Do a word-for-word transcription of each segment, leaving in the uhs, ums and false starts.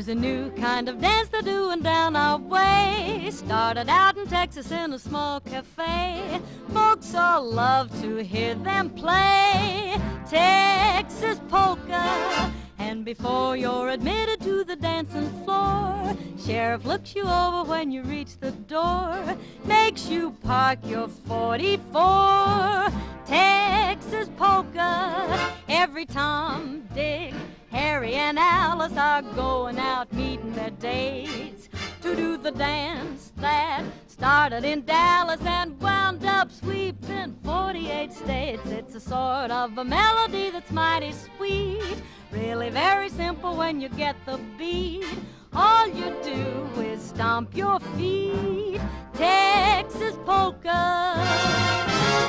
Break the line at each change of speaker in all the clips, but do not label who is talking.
There's a new kind of dance they're doing down our way. Started out in Texas in a small cafe. Folks all love to hear them play Texas polka. And before you're admitted to the dancing floor, sheriff looks you over when you reach the door, makes you park your forty-four. Texas polka. Every Tom, Dick, Harry, and Alice are going out meeting their dates to do the dance that started in Dallas and wound up sweeping forty-eight states. It's a sort of a melody that's mighty sweet, really very simple when you get the beat. All you do is stomp your feet. Texas polka.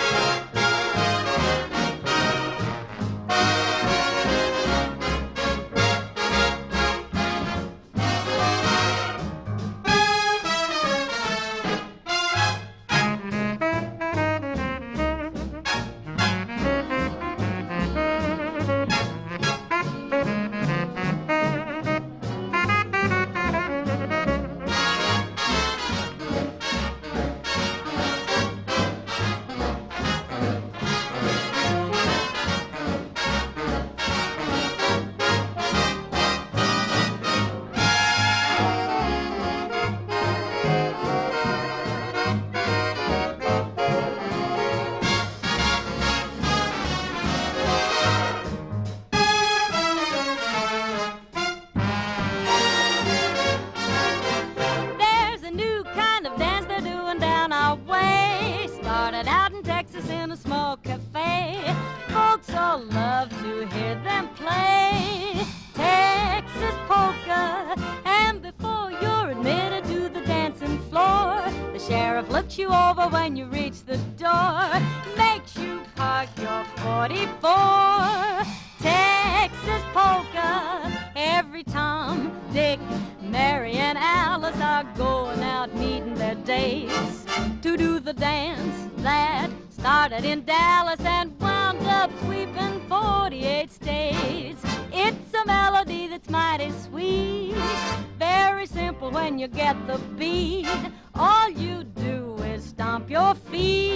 Out in Texas in a small cafe, folks all love to hear them play Texas polka. And before you're admitted to the dancing floor, the sheriff looks you over when you reach the door, makes you park your forty-four. Texas polka. Every Tom, Dick, Mary, and Alice are going out meeting their dates to do the dance that started in Dallas and wound up sweeping forty-eight states. It's a melody that's mighty sweet, very simple when you get the beat. All you do is stomp your feet.